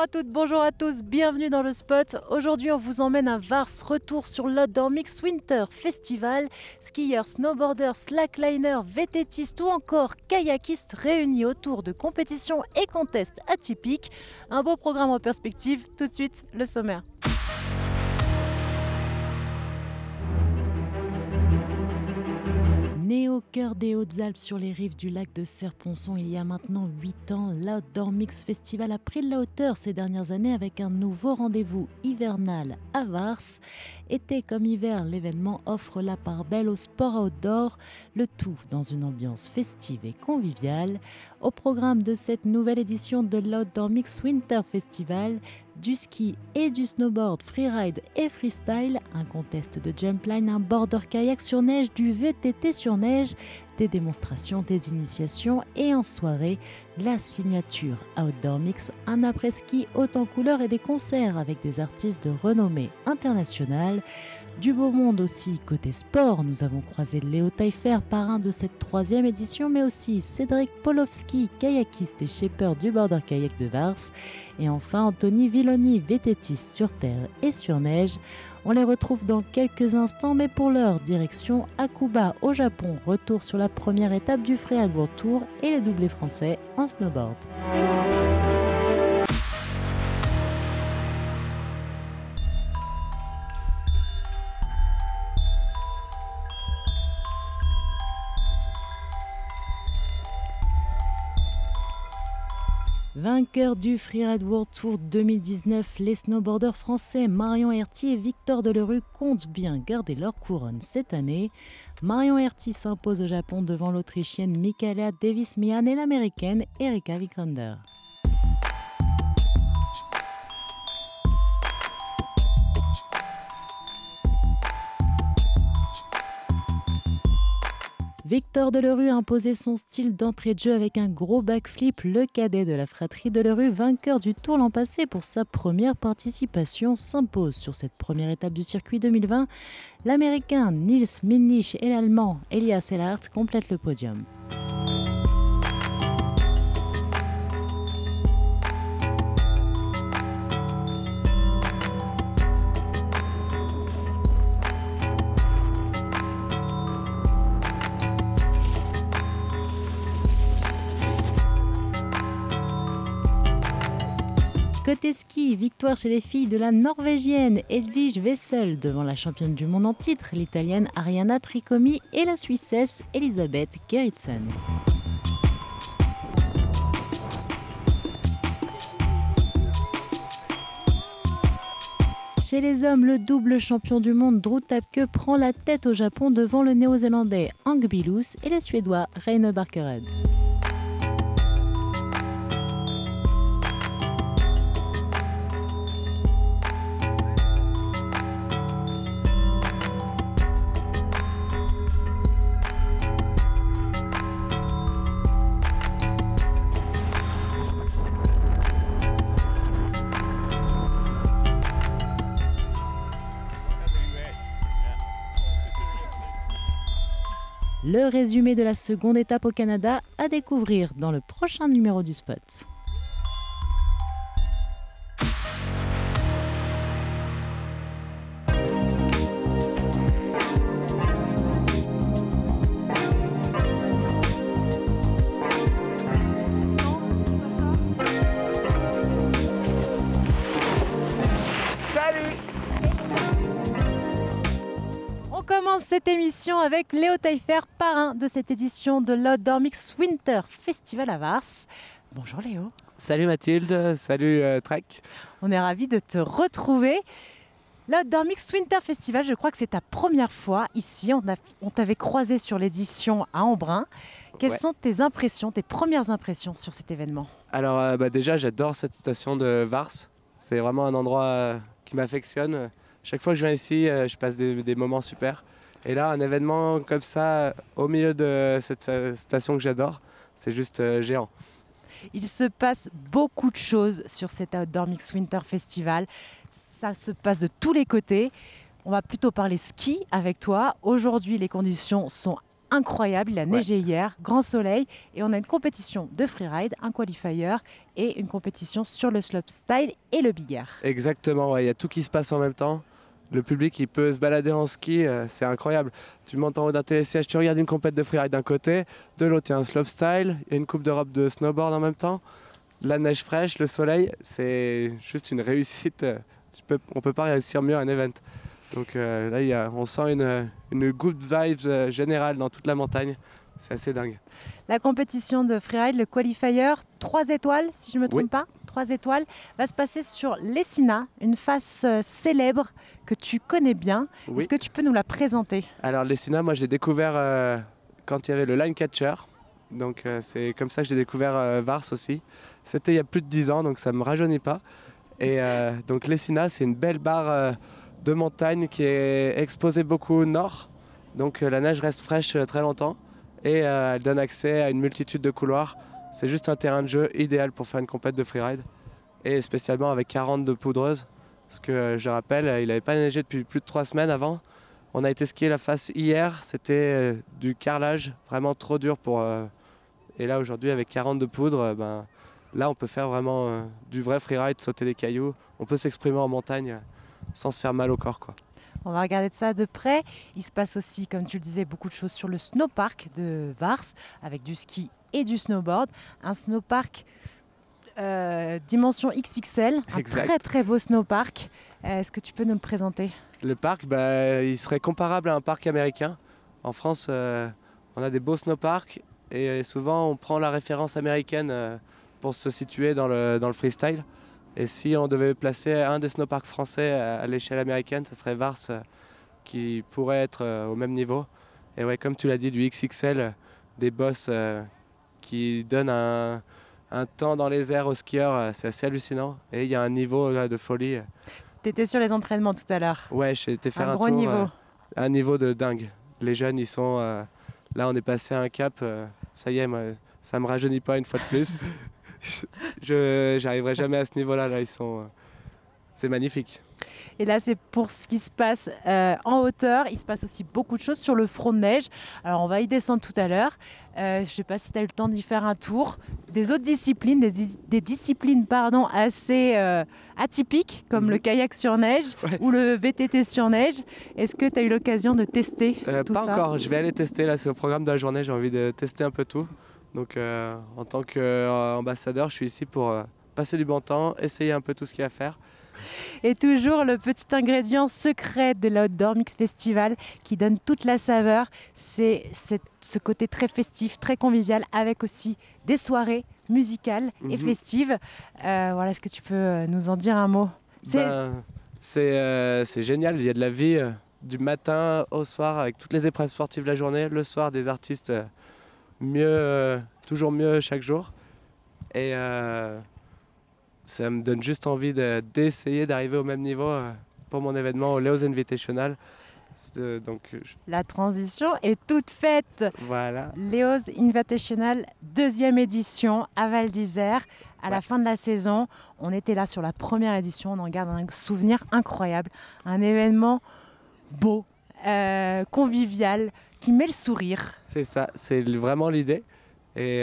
toutes, bonjour à tous, bienvenue dans le spot. Aujourd'hui, on vous emmène à Vars, retour sur l'Outdoor Mix Winter Festival. Skieurs, snowboarders, slackliners, VTTistes ou encore kayakistes réunis autour de compétitions et contests atypiques. Un beau programme en perspective, tout de suite le sommaire. Né au cœur des Hautes-Alpes sur les rives du lac de Serponçon il y a maintenant 8 ans, l'Outdoor Mix Festival a pris de la hauteur ces dernières années avec un nouveau rendez-vous hivernal à Vars. Été comme hiver, l'événement offre la part belle au sport outdoor, le tout dans une ambiance festive et conviviale. Au programme de cette nouvelle édition de l'Outdoor Mix Winter Festival, du ski et du snowboard, freeride et freestyle, un contest de jumpline, un border kayak sur neige, du VTT sur neige, des démonstrations, des initiations et en soirée, la signature Outdoor Mix, un après-ski haut en couleurs et des concerts avec des artistes de renommée internationale. Du beau monde aussi, côté sport, nous avons croisé Léo Taillefer, parrain de cette 3e édition, mais aussi Cédric Polowski, kayakiste et shaper du border kayak de Vars, et enfin Anthony Villoni, VTTiste sur terre et sur neige. On les retrouve dans quelques instants, mais pour l'heure, direction Hakuba au Japon, retour sur la première étape du Freeride World Tour et les doublés français en snowboard. Vainqueurs du Freeride World Tour 2019, les snowboarders français Marion Herty et Victor Delerue comptent bien garder leur couronne cette année. Marion Herty s'impose au Japon devant l'Autrichienne Michaela Davis-Mihan et l'Américaine Erika Vikander. Victor Delerue a imposé son style d'entrée de jeu avec un gros backflip. Le cadet de la fratrie Delerue, vainqueur du Tour l'an passé pour sa première participation, s'impose sur cette première étape du circuit 2020. L'Américain Nils Minich et l'Allemand Elias Ehlert complètent le podium. Côté ski, victoire chez les filles de la Norvégienne Edwige Wessel devant la championne du monde en titre, l'Italienne Ariana Tricomi et la Suissesse Elisabeth Gerritsen. Chez les hommes, le double champion du monde Drew Tapke prend la tête au Japon devant le néo-zélandais Hank Billus et le suédois Reine Barkered. Le résumé de la seconde étape au Canada à découvrir dans le prochain numéro du Spot. Cette émission avec Léo Taillefer, parrain de cette édition de l'Outdoor Mix Winter Festival à Vars. Bonjour Léo. Salut Mathilde, salut Trek. On est ravis de te retrouver. L'Outdoor Mix Winter Festival, je crois que c'est ta première fois ici. On t'avait croisé sur l'édition à Embrun. Quelles sont tes impressions, tes premières impressions sur cet événement ? Alors déjà, j'adore cette station de Vars. C'est vraiment un endroit qui m'affectionne. Chaque fois que je viens ici, je passe des moments super. Et là, un événement comme ça, au milieu de cette station que j'adore, c'est juste géant. Il se passe beaucoup de choses sur cet Outdoor Mix Winter Festival. Ça se passe de tous les côtés. On va plutôt parler ski avec toi. Aujourd'hui, les conditions sont incroyable. Il a neigé hier, grand soleil, et on a une compétition de freeride, un qualifier et une compétition sur le slopestyle et le big air. Exactement, ouais, il y a tout qui se passe en même temps. Le public, il peut se balader en ski, c'est incroyable. Tu montes en haut d'un télésiège, tu regardes une compète de freeride d'un côté, de l'autre, il y a un slopestyle, il y a une coupe d'Europe de snowboard en même temps, la neige fraîche, le soleil, c'est juste une réussite. On ne peut pas réussir mieux un event. Donc là, on sent une good vibes générale dans toute la montagne. C'est assez dingue. La compétition de freeride, le qualifier, 3 étoiles, si je ne me trompe pas, 3 étoiles, va se passer sur l'Essina, une face célèbre que tu connais bien. Oui. Est-ce que tu peux nous la présenter? Alors l'Essina, moi, je l'ai découvert quand il y avait le line catcher. Donc c'est comme ça que j'ai découvert Vars aussi. C'était il y a plus de 10 ans, donc ça ne me rajeunit pas. Et donc l'Essina, c'est une belle barre de montagne qui est exposée beaucoup au nord. Donc la neige reste fraîche très longtemps et elle donne accès à une multitude de couloirs. C'est juste un terrain de jeu idéal pour faire une compète de freeride et spécialement avec 40 de poudreuse. Parce que je rappelle, il n'avait pas neigé depuis plus de 3 semaines avant. On a été skier la face hier, c'était du carrelage vraiment trop dur pour... Et là aujourd'hui avec 40 de poudre, là on peut faire vraiment du vrai freeride, sauter des cailloux. On peut s'exprimer en montagne sans se faire mal au corps, quoi. On va regarder de ça de près. Il se passe aussi, comme tu le disais, beaucoup de choses sur le snowpark de Vars, avec du ski et du snowboard. Un snowpark dimension XXL, un très très beau snowpark. Est-ce que tu peux nous le présenter? Le parc, il serait comparable à un parc américain. En France, on a des beaux snowparks et souvent on prend la référence américaine pour se situer dans le freestyle. Et si on devait placer un des snowparks français à l'échelle américaine, ce serait Vars qui pourrait être au même niveau. Et ouais, comme tu l'as dit, du XXL, des bosses qui donnent un temps dans les airs aux skieurs, c'est assez hallucinant. Et il y a un niveau là, de folie. Tu étais sur les entraînements tout à l'heure. Ouais, j'ai été faire un gros tour. Niveau. Un niveau de dingue. Les jeunes, ils sont... là, on est passé à un cap. Ça y est, moi, ça me rajeunit pas une fois de plus. Je n'arriverai jamais à ce niveau-là. Là, ils sont... c'est magnifique. Et là, c'est pour ce qui se passe en hauteur. Il se passe aussi beaucoup de choses sur le front de neige. Alors, on va y descendre tout à l'heure. Je ne sais pas si tu as eu le temps d'y faire un tour. Des autres disciplines, des disciplines assez atypiques, comme le kayak sur neige ou le VTT sur neige. Est-ce que tu as eu l'occasion de tester tout ça? Pas encore. Je vais aller tester. Là, c'est au programme de la journée. J'ai envie de tester un peu tout. Donc, en tant qu'ambassadeur, je suis ici pour passer du bon temps, essayer un peu tout ce qu'il y a à faire. Et toujours le petit ingrédient secret de l'Outdoor Mix Festival qui donne toute la saveur, c'est ce côté très festif, très convivial, avec aussi des soirées musicales et festives. Voilà, est-ce que tu peux nous en dire un mot? C'est génial, il y a de la vie du matin au soir avec toutes les épreuves sportives de la journée, le soir des artistes toujours mieux chaque jour. Et ça me donne juste envie d'essayer d'arriver au même niveau pour mon événement au Leo's Invitational. La transition est toute faite. Voilà. Leo's Invitational, 2e édition à Val d'Isère. À la fin de la saison, on était là sur la première édition. On en garde un souvenir incroyable. Un événement beau, convivial, qui met le sourire. C'est ça, c'est vraiment l'idée. Et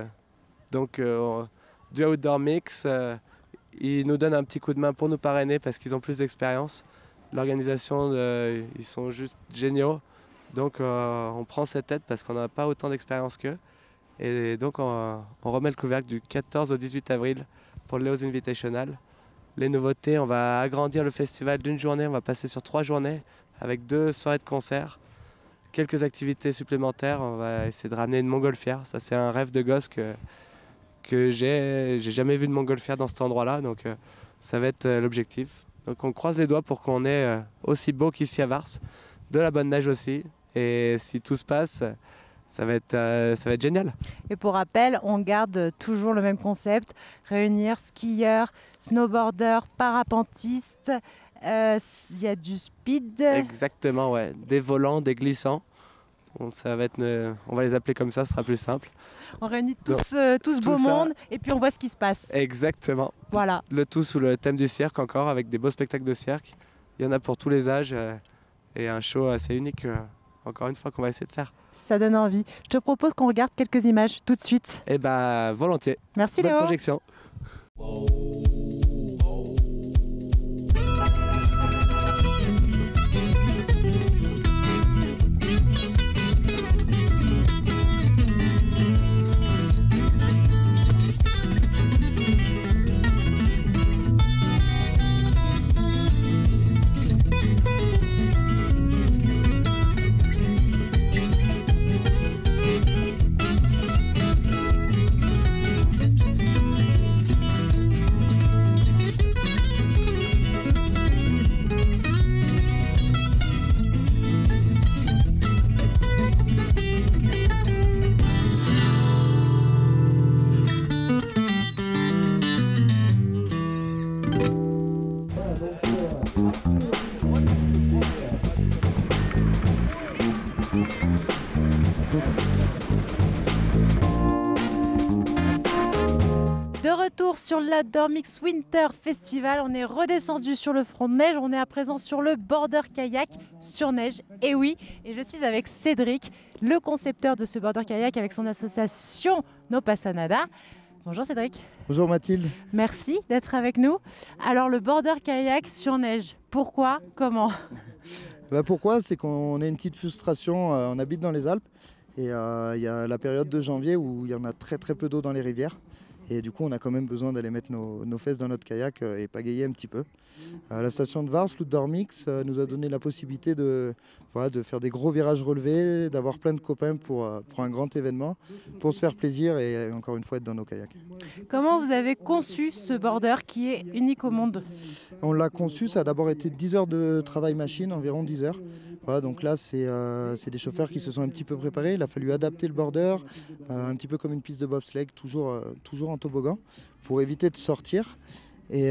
du Outdoor Mix, ils nous donnent un petit coup de main pour nous parrainer parce qu'ils ont plus d'expérience. L'organisation, ils sont juste géniaux. Donc on prend cette tête parce qu'on n'a pas autant d'expérience qu'eux. Et donc on remet le couvercle du 14 au 18 avril pour le Leo's Invitational. Les nouveautés, on va agrandir le festival d'une journée, on va passer sur 3 journées avec 2 soirées de concert. Quelques activités supplémentaires, on va essayer de ramener une montgolfière. Ça, c'est un rêve de gosse que j'ai jamais vu de montgolfière dans cet endroit-là, donc ça va être l'objectif. Donc on croise les doigts pour qu'on ait aussi beau qu'ici à Vars, de la bonne neige aussi, et si tout se passe, ça va être génial. Et pour rappel, on garde toujours le même concept, réunir skieurs, snowboarders, parapentistes, il y a du speed. Exactement, ouais. Des volants, des glissants. On va les appeler comme ça, ce sera plus simple. On réunit tout ce beau monde et puis on voit ce qui se passe. Exactement. Voilà. Le tout sous le thème du cirque encore, avec des beaux spectacles de cirque. Il y en a pour tous les âges et un show assez unique, encore une fois, qu'on va essayer de faire. Ça donne envie. Je te propose qu'on regarde quelques images tout de suite. Eh ben, volontiers. Merci Bonne Léo. projection. De retour sur l'Outdoor Mix Winter Festival, on est redescendu sur le front de neige, on est à présent sur le border kayak sur neige, et oui, et je suis avec Cédric, le concepteur de ce border kayak avec son association No Pasa Nada. Bonjour Cédric. Bonjour Mathilde. Merci d'être avec nous. Alors le border kayak sur neige, pourquoi, comment? Pourquoi? C'est qu'on a une petite frustration, on habite dans les Alpes et il y a la période de janvier où il y en a très peu d'eau dans les rivières. Et du coup, on a quand même besoin d'aller mettre nos fesses dans notre kayak et pagayer un petit peu. La station de Vars, l'Outdoor Mix, nous a donné la possibilité de faire des gros virages relevés, d'avoir plein de copains pour un grand événement, pour se faire plaisir et encore une fois être dans nos kayaks. Comment vous avez conçu ce border qui est unique au monde? On l'a conçu, ça a d'abord été 10 heures de travail machine, environ 10 heures. Voilà, donc là, c'est des chauffeurs qui se sont un petit peu préparés. Il a fallu adapter le border, un petit peu comme une piste de bobsleigh, toujours en toboggan, pour éviter de sortir. Et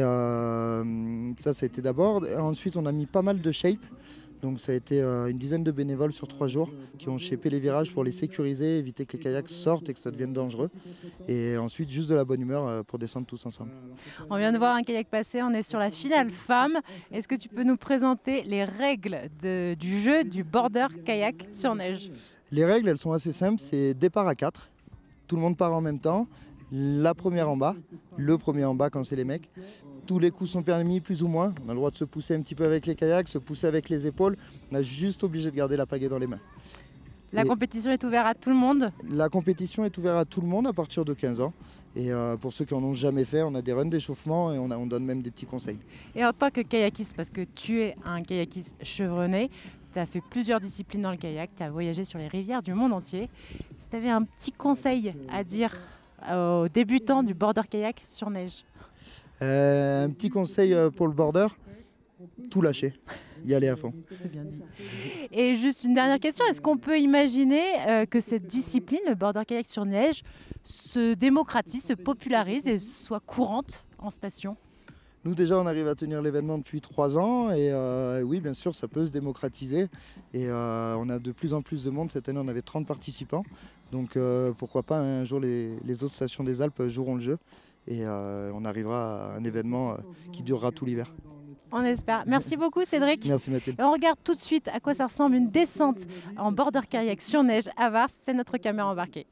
ça a été d'abord. Ensuite, on a mis pas mal de shape. Donc ça a été une dizaine de bénévoles sur 3 jours qui ont shapé les virages pour les sécuriser, éviter que les kayaks sortent et que ça devienne dangereux. Et ensuite, juste de la bonne humeur pour descendre tous ensemble. On vient de voir un kayak passer, on est sur la finale femme. Est-ce que tu peux nous présenter les règles du jeu du border kayak sur neige? Les règles, elles sont assez simples. C'est départ à 4. Tout le monde part en même temps. La première en bas, le premier en bas quand c'est les mecs. Tous les coups sont permis plus ou moins. On a le droit de se pousser un petit peu avec les kayaks, se pousser avec les épaules. On est juste obligé de garder la pagaie dans les mains. La compétition est ouverte à tout le monde? La compétition est ouverte à tout le monde à partir de 15 ans. Et pour ceux qui n'en ont jamais fait, on a des runs d'échauffement et on donne même des petits conseils. Et en tant que kayakiste, parce que tu es un kayakiste chevronné, tu as fait plusieurs disciplines dans le kayak, tu as voyagé sur les rivières du monde entier. Si tu avais un petit conseil à dire aux débutants du border kayak sur neige? Un petit conseil pour le border, tout lâcher, y aller à fond. C'est bien dit. Et juste une dernière question, est-ce qu'on peut imaginer que cette discipline, le border kayak sur neige, se démocratise, se popularise et soit courante en station? Nous déjà on arrive à tenir l'événement depuis 3 ans et oui bien sûr ça peut se démocratiser et on a de plus en plus de monde. Cette année on avait 30 participants donc pourquoi pas un jour les autres stations des Alpes joueront le jeu et on arrivera à un événement qui durera tout l'hiver. On espère. Merci beaucoup Cédric. Merci Mathilde. Et on regarde tout de suite à quoi ça ressemble une descente en border kayak sur neige à Vars. C'est notre caméra embarquée.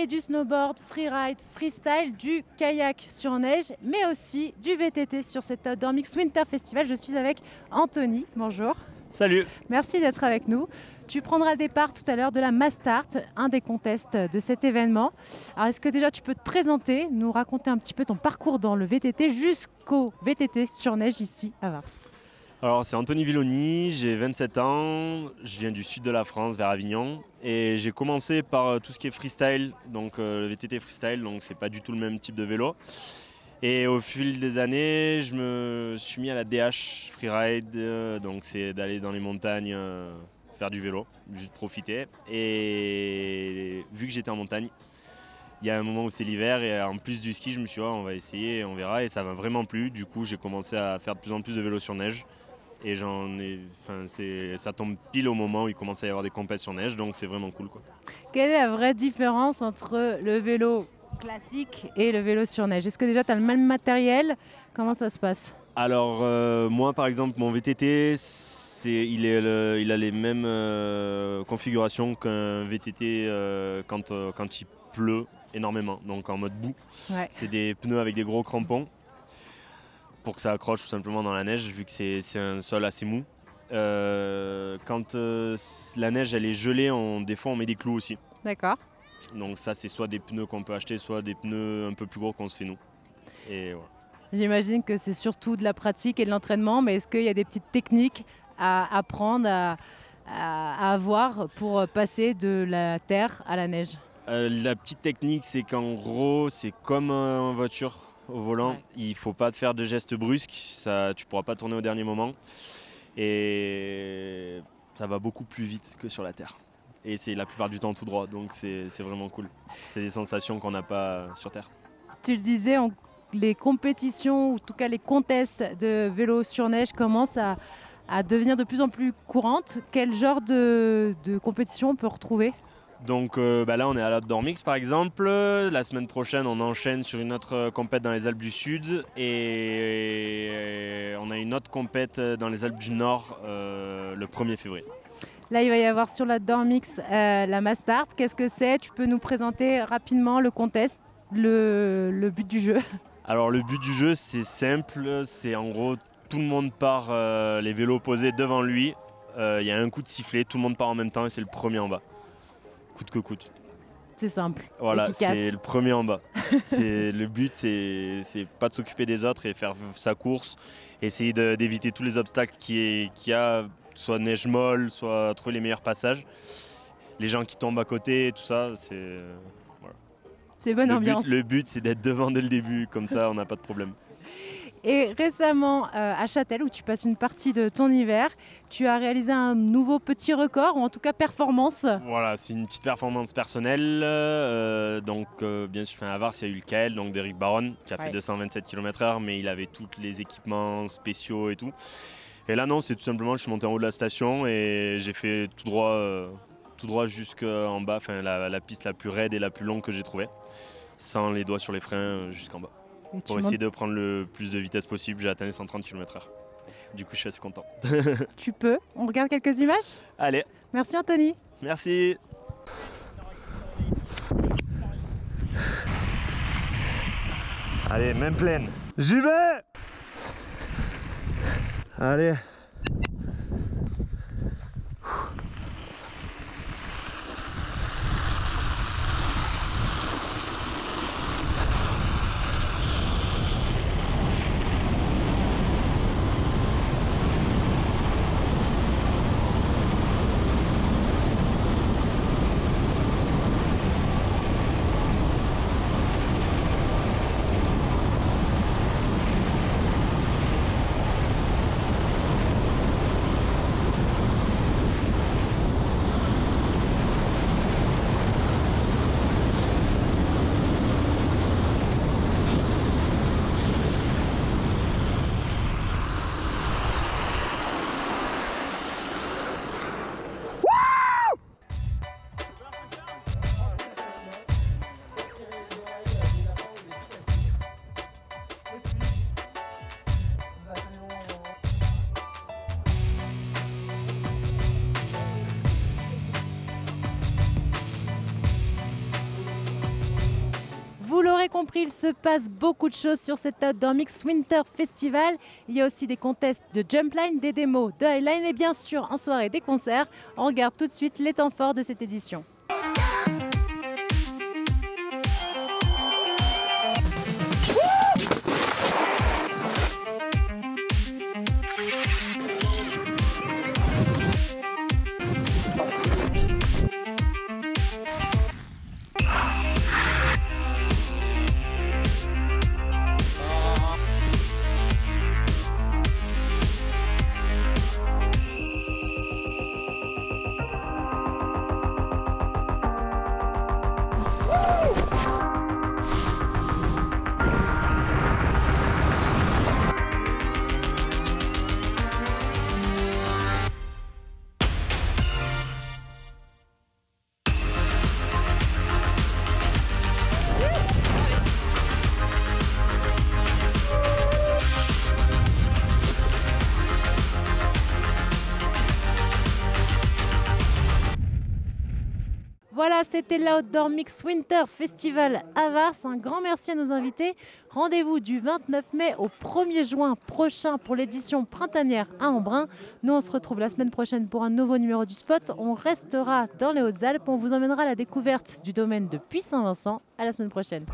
et du snowboard, freeride, freestyle, du kayak sur neige, mais aussi du VTT sur cet Outdoor Mix Winter Festival. Je suis avec Anthony. Bonjour. Salut. Merci d'être avec nous. Tu prendras le départ tout à l'heure de la Mastart, un des contests de cet événement. Alors, est-ce que déjà tu peux te présenter, nous raconter un petit peu ton parcours dans le VTT jusqu'au VTT sur neige ici à Vars? Alors c'est Anthony Villoni, j'ai 27 ans, je viens du sud de la France vers Avignon et j'ai commencé par tout ce qui est freestyle, donc le VTT freestyle, donc c'est pas du tout le même type de vélo. Et au fil des années, je me suis mis à la DH freeride, donc c'est d'aller dans les montagnes faire du vélo, juste profiter. Et vu que j'étais en montagne, il y a un moment où c'est l'hiver et en plus du ski, je me suis dit on va essayer, on verra et ça m'a vraiment plu. Du coup, j'ai commencé à faire de plus en plus de vélo sur neige et ça tombe pile au moment où il commence à y avoir des compétitions sur neige, donc c'est vraiment cool, quoi. Quelle est la vraie différence entre le vélo classique et le vélo sur neige? Est-ce que déjà tu as le même matériel? Comment ça se passe? Alors moi par exemple mon VTT il a les mêmes configurations qu'un VTT quand il pleut énormément, donc en mode boue. Ouais. C'est des pneus avec des gros crampons pour que ça accroche tout simplement dans la neige vu que c'est un sol assez mou. Quand la neige elle est gelée, des fois on met des clous aussi. D'accord. Donc ça c'est soit des pneus qu'on peut acheter, soit des pneus un peu plus gros qu'on se fait nous. Et voilà. J'imagine que c'est surtout de la pratique et de l'entraînement, mais est-ce qu'il y a des petites techniques à apprendre, à avoir pour passer de la terre à la neige? La petite technique, c'est qu'en gros, c'est comme en voiture au volant. Ouais. Il ne faut pas te faire de gestes brusques, tu ne pourras pas tourner au dernier moment. Et ça va beaucoup plus vite que sur la terre. Et c'est la plupart du temps tout droit, donc c'est vraiment cool. C'est des sensations qu'on n'a pas sur terre. Tu le disais, les compétitions, ou en tout cas les contests de vélo sur neige commencent à devenir de plus en plus courantes. Quel genre de compétition on peut retrouver? Donc là on est à l'Outdoor Mix par exemple. La semaine prochaine on enchaîne sur une autre compète dans les Alpes du Sud et on a une autre compète dans les Alpes du Nord le 1er février. Là il va y avoir sur l'Outdoor Mix la Mastart. Qu'est-ce que c'est? Tu peux nous présenter rapidement le contest, le but du jeu? Alors le but du jeu c'est simple, c'est en gros tout le monde part les vélos posés devant lui. Il y a un coup de sifflet, tout le monde part en même temps et c'est le premier en bas. Coûte que coûte. C'est simple. Voilà, efficace. C'est le premier en bas. Le but, c'est pas de s'occuper des autres et faire sa course, essayer d'éviter tous les obstacles qu'il y a, soit neige molle, soit trouver les meilleurs passages. Les gens qui tombent à côté, tout ça, c'est voilà. C'est bonne ambiance. Le but, c'est d'être devant dès le début, comme ça, on n'a pas de problème. Et récemment, à Châtel, où tu passes une partie de ton hiver, tu as réalisé un nouveau petit record, ou en tout cas performance. Voilà, c'est une petite performance personnelle. Bien sûr, à Vars, il y a eu le KL, donc d'Eric Baron, qui a fait 227 km/h, mais il avait tous les équipements spéciaux et tout. Et là, non, c'est tout simplement, je suis monté en haut de la station et j'ai fait tout droit jusqu'en bas, la piste la plus raide et la plus longue que j'ai trouvée, sans les doigts sur les freins jusqu'en bas. Pour essayer de prendre le plus de vitesse possible, j'ai atteint les 130 km/h. Du coup, je suis assez content. Tu peux. On regarde quelques images? Allez. Merci Anthony. Merci. Allez, même pleine. J'y vais. Allez. compris, il se passe beaucoup de choses sur cet Outdoor Mix Winter Festival. Il y a aussi des contests de jumpline, des démos de highline et bien sûr en soirée des concerts. On regarde tout de suite les temps forts de cette édition. Voilà, c'était l'Outdoor Mix Winter Festival à Vars. Un grand merci à nos invités. Rendez-vous du 29 mai au 1er juin prochain pour l'édition printanière à Embrun. Nous, on se retrouve la semaine prochaine pour un nouveau numéro du Spot. On restera dans les Hautes-Alpes. On vous emmènera à la découverte du domaine de Puy-Saint-Vincent. À la semaine prochaine.